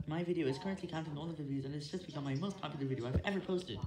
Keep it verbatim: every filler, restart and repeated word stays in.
My video is currently counting all of the views, and it's just become my most popular video I've ever posted.